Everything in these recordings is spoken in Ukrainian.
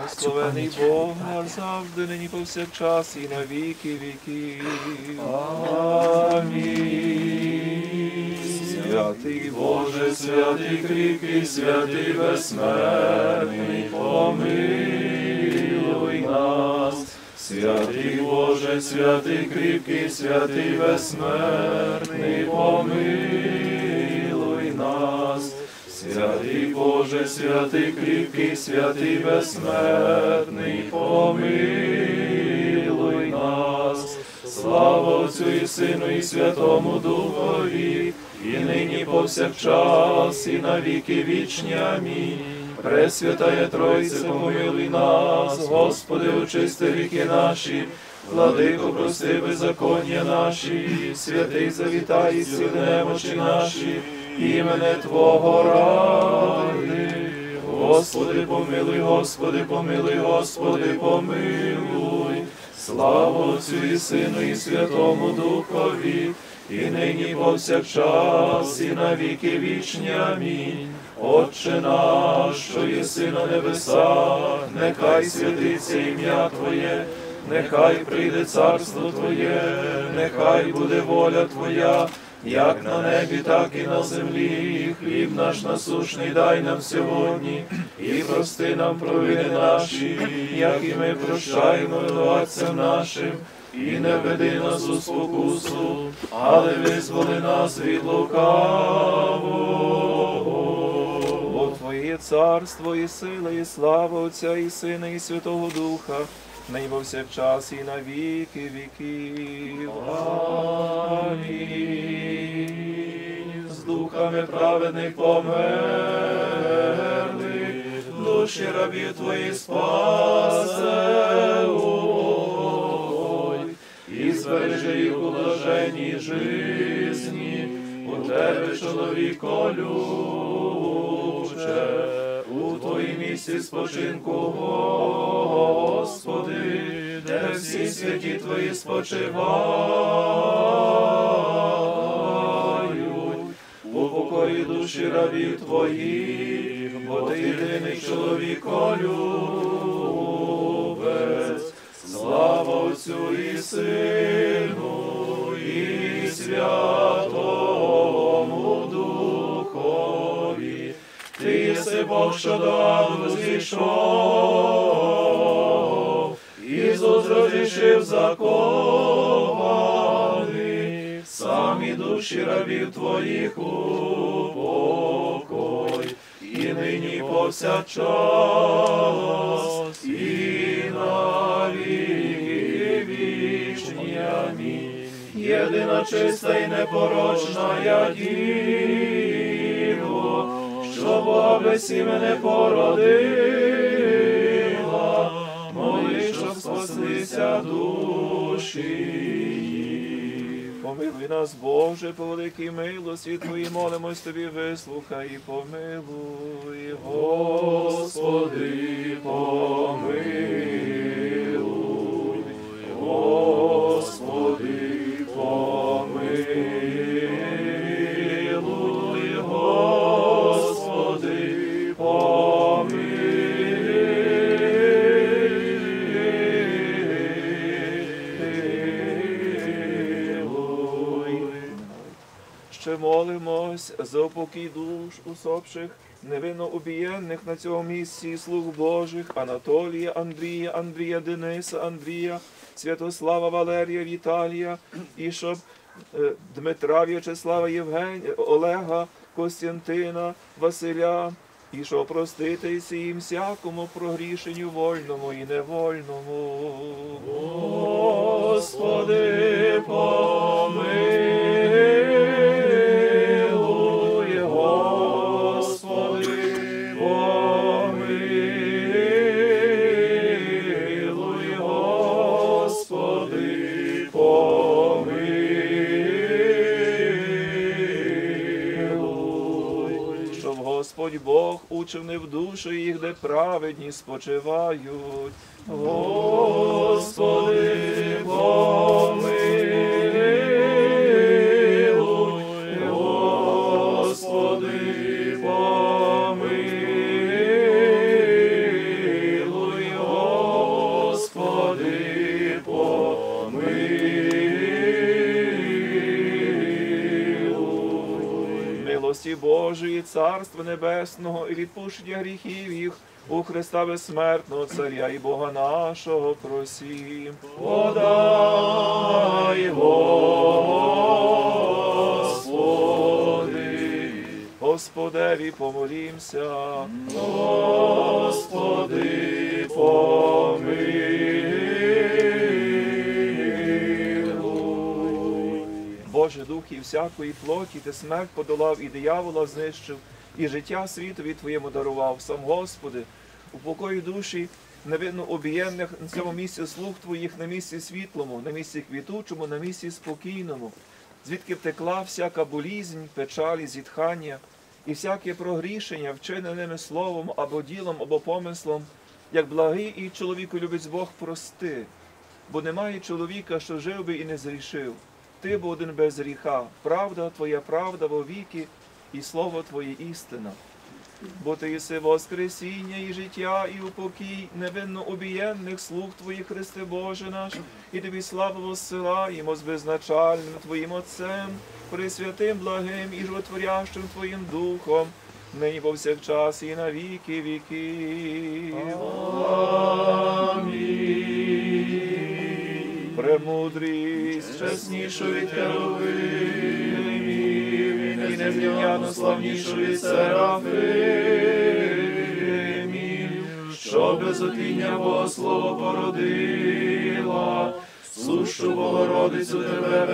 Благословений Бог наш завжди, нині повсякчас і на віки віків. Амінь. Святий Боже, святий кріпкий, святий безсмертний, помилуй нас. Святий Боже, святий кріпкий, святий безсмертний, помилуй нас. Святий Боже, святий кріпкий, святий безсмертний, помилуй нас. Слава Отцю і Сину, і Святому Духові, і нині повсякчас, і на віки вічні. Амінь. Пресвятая Тройце, помилуй нас, Господи, очисти гріхи наші, Владико, прости беззаконня наші, святий завітай і зціли немочі наші, імене Твого ради. Господи, помилуй, Господи, помилуй, Господи, помилуй. Слава Отцю і Сину, і Святому Духові, і нині повсякчас, і на віки вічні. Амінь. Отче наш, що єси на небесах, нехай святиться ім'я Твоє, нехай прийде царство Твоє, нехай буде воля Твоя, як на небі, так і на землі. Хліб наш насущний дай нам сьогодні, і прости нам провини наші, як і ми прощаємо винуватцям нашим. І не введи нас у спокусу, але визволи нас від лукавого. Бо Твоє царство, і сила, і слава Отця, і Сина, і Святого Духа, нині повсякчас, і на віки віків. Амінь. З духами праведних померли, душі рабів Твої спасе, і збережи їх у блаженній жизні, у Тебе, чоловіко любче, у Твоїм місці спочинку, Господи, де всі святі Твої спочивають, у покої душі рабів Твоїх, бо Ти єдиний чоловіко любець. Слава Отцю і Сину, і Святому Духові. Ти єси Бог, що до Аду зійшов, Ісус розрішив закований, самі душі рабів Твоїх у покой, і нині повсякчас, і на віки вічні. Амінь. Єдина чиста і непорочна я Діво, що Бога без імене породила, моли, щоб спаслися душі. Помилуй нас, Боже, по великій милості Твоїй, молимось Тобі, вислухай і помилуй. Господи, помилуй. Господи, помилуй. Господи, Ще молимось за упокій душ усопших, невинно убієнних на цьому місці слуг Божих, Анатолія, Андрія, Дениса, Андрія, Святослава, Валерія, Віталія, і щоб Дмитра, В'ячеслава, Євгенія, Олега, Костянтина, Василя, і що простити їм всякому прогрішенню вольному і невольному. Господи, помилуй, Господи, помилуй, Господи, помилуй. Щоб Господь Бог учив не в душу їх, де праведні спочивають. Господи, помилуй, Господи, помилуй, милості Божої, Царства Небесного і відпущення гріхів їх у Христа безсмертного Царя і Бога нашого просім. Подай, Господи, Господеві помолімся. Господи, помилуй. Боже Дух і всякої плоті, ти смерть подолав і диявола знищив, і життя світові Твоєму дарував. Сам Господи, упокой душі невинно обієнних на цьому місці слуг Твоїх, на місці світлому, на місці квітучому, на місці спокійному, звідки втекла всяка болізнь, печалі, зітхання і всяке прогрішення, вчиненими словом або ділом, або помислом, як благий і чоловіку любить Бог, прости, бо немає чоловіка, що жив би і не зрішив. Ти бо один без гріха, правда Твоя правда вовіки, і слово Твоє істина. Бо Ти єси воскресіння і життя, і упокій невинно обієнних слуг Твоїх, Христе Боже наш, і Тобі славу воссилаємо з безначальним Твоїм Отцем, пресвятим, благим і животворящим Твоїм Духом, нині повсякчас і на віки віків. Амінь. Премудрість, чеснішу від херувимів, і незрівняно славнішу від серафимів, що без отління Богослово породила, сущу Богородицю Тебе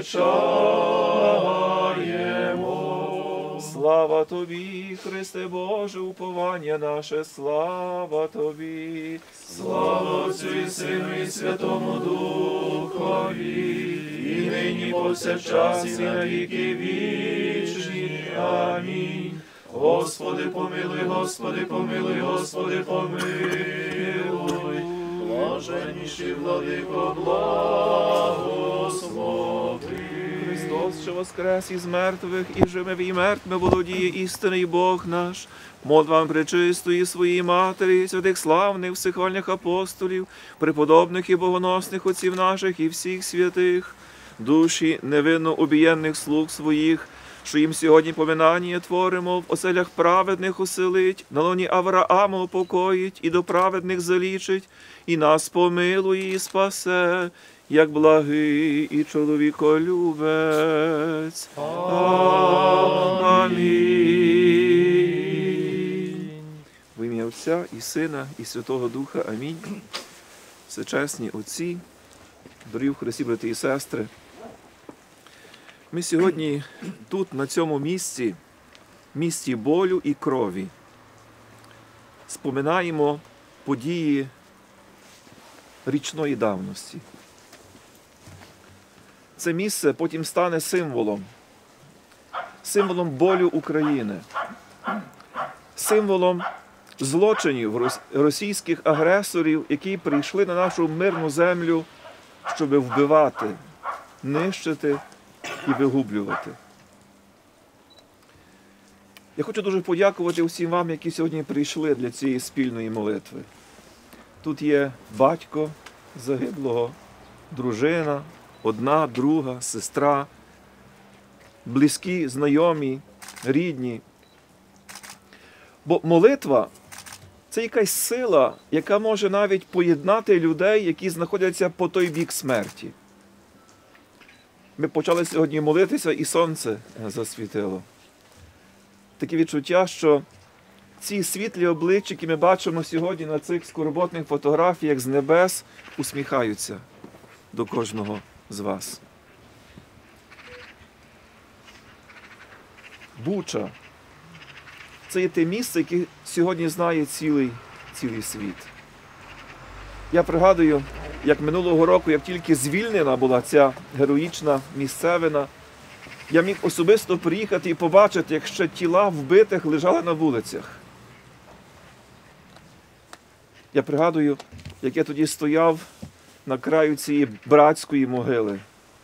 величаємо. Слава Тобі, Христе Боже, уповання наше, слава Тобі. Слава Отцю і Сину і Святому Духові, і нині повсякчас і на віки вічні. Амінь. Господи, помилуй, Господи, помилуй, Господи, помилуй. Блаженніший владико, благослови. Христос, що воскрес із мертвих, і живе і мертвими володіє істинний Бог наш, молитвам пречистої своїй Матері, святих славних, всехвальних апостолів, преподобних і богоносних отців наших і всіх святих, душі невинно обієнних слуг своїх, що їм сьогодні поминання творимо, в оселях праведних оселить, на лоні Авраама упокоїть, і до праведних залічить, і нас помилує і спасе, як благий і чоловіколюбець. Амінь. В ім'я Отця і Сина, і Святого Духа. Амінь. Всечесні отці, дорогі в Христі, брати і сестри, ми сьогодні тут, на цьому місці болю і крові, споминаємо події річної давності. Це місце потім стане символом болю України, символом злочинів російських агресорів, які прийшли на нашу мирну землю, щоб вбивати, нищити і вигублювати. Я хочу дуже подякувати усім вам, які сьогодні прийшли для цієї спільної молитви. Тут є батько загиблого, дружина, одна, друга, сестра, близькі, знайомі, рідні. Бо молитва – це якась сила, яка може навіть поєднати людей, які знаходяться по той бік смерті. Ми почали сьогодні молитися, і сонце засвітило. Таке відчуття, що ці світлі обличчя, які ми бачимо сьогодні на цих скорботних фотографіях з небес, усміхаються до кожного з вас. Буча – це є те місце, яке сьогодні знає цілий світ. Я пригадую, як минулого року, як тільки звільнена була ця героїчна місцевина, я міг особисто приїхати і побачити, як ще тіла вбитих лежали на вулицях. Я пригадую, як я тоді стояв на краю цієї братської могили.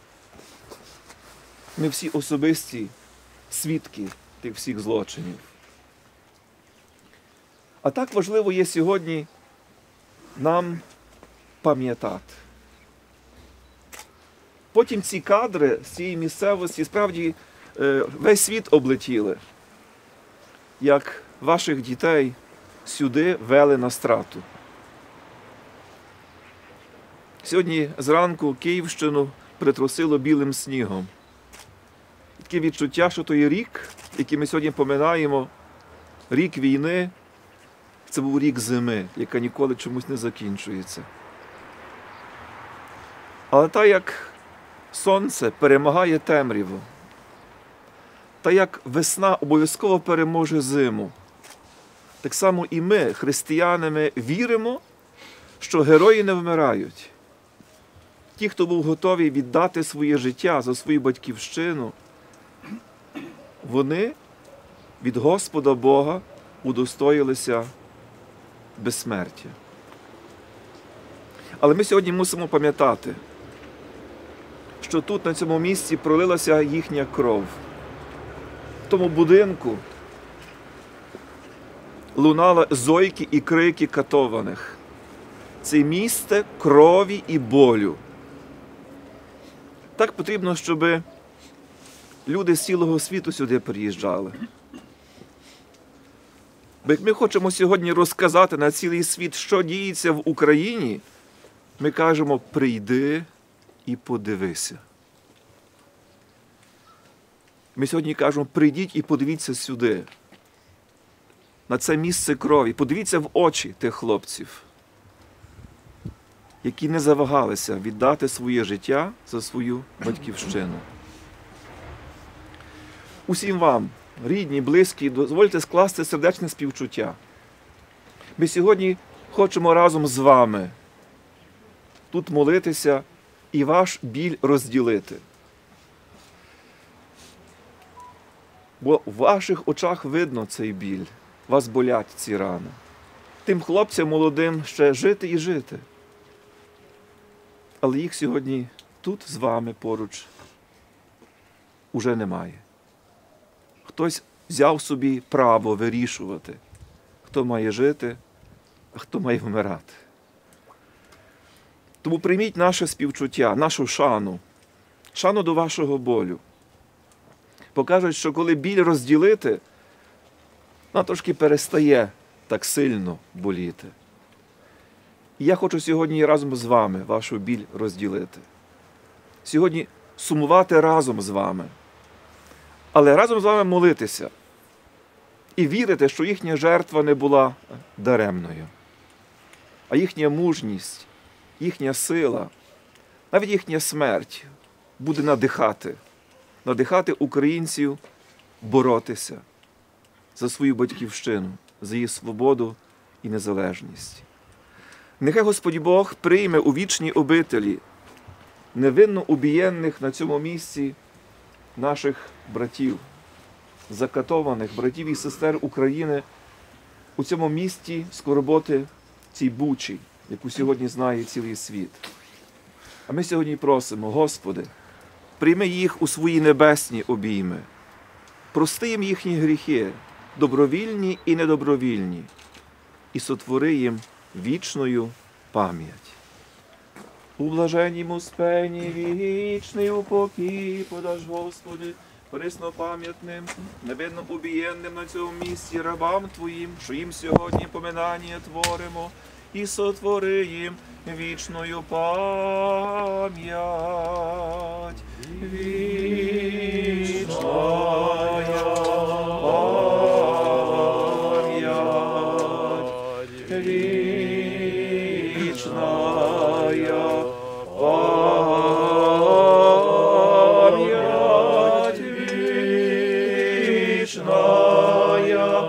Ми всі особисті свідки тих всіх злочинів. А так важливо є сьогодні нам пам'ятати. Потім ці кадри з цієї місцевості, справді, весь світ облетіли. як ваших дітей сюди вели на страту. Сьогодні зранку Київщину притрусило білим снігом. Таке відчуття, що той рік, який ми сьогодні поминаємо, рік війни, це був рік зими, яка ніколи чомусь не закінчується. Але так як сонце перемагає темряву, та як весна обов'язково переможе зиму, так само і ми, християнами, віримо, що герої не вмирають. Ті, хто був готовий віддати своє життя за свою батьківщину, вони від Господа Бога удостоїлися безсмертя. Але ми сьогодні мусимо пам'ятати, що тут, на цьому місці, пролилася їхня кров. В тому будинку лунали зойки і крики катованих. Це місце крові і болю. Так потрібно, щоб люди з цілого світу сюди приїжджали. Бо як ми хочемо сьогодні розказати на цілий світ, що діється в Україні, ми кажемо: прийди і подивися. Ми сьогодні кажемо: прийдіть і подивіться сюди, на це місце крові. Подивіться в очі тих хлопців, які не завагалися віддати своє життя за свою батьківщину. Усім вам, рідні, близькі, дозвольте скласти сердечне співчуття. Ми сьогодні хочемо разом з вами тут молитися і ваш біль розділити. Бо в ваших очах видно цей біль, вас болять ці рани. Тим хлопцям молодим ще жити і жити. Але їх сьогодні тут з вами поруч уже немає. Хтось взяв собі право вирішувати, хто має жити, а хто має вмирати. Тому прийміть наше співчуття, нашу шану до вашого болю. Покажуть, що коли біль розділити, вона трошки перестає так сильно боліти. І я хочу сьогодні разом з вами вашу біль розділити. Сьогодні сумувати разом з вами. Але разом з вами молитися. І вірити, що їхня жертва не була даремною. А їхня мужність, їхня сила, навіть їхня смерть буде надихати українців боротися за свою батьківщину, за її свободу і незалежність. Нехай Господь Бог прийме у вічній обителі невинно убієнних на цьому місці наших братів, закатованих братів і сестер України у цьому місті скорботи, цій Бучі, яку сьогодні знає цілий світ. А ми сьогодні просимо: Господи, прийми їх у свої небесні обійми, прости їм їхні гріхи, добровільні і недобровільні, і сотвори їм вічною пам'ять. У блаженнім успенні вічний упокій подаж, Господи, преснопам'ятним, невинно убієнним на цьому місці рабам Твоїм, що їм сьогодні поминання творимо, і сотвори їм вічною пам'ять. Вічная пам'ять, вічная пам'ять, вічная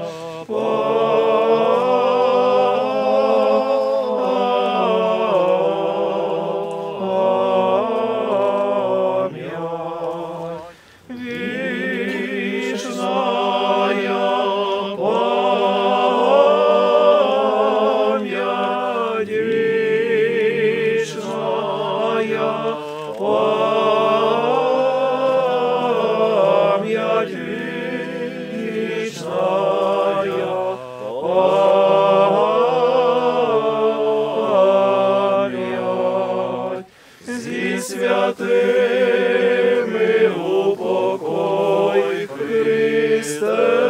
святими упокой, Христе.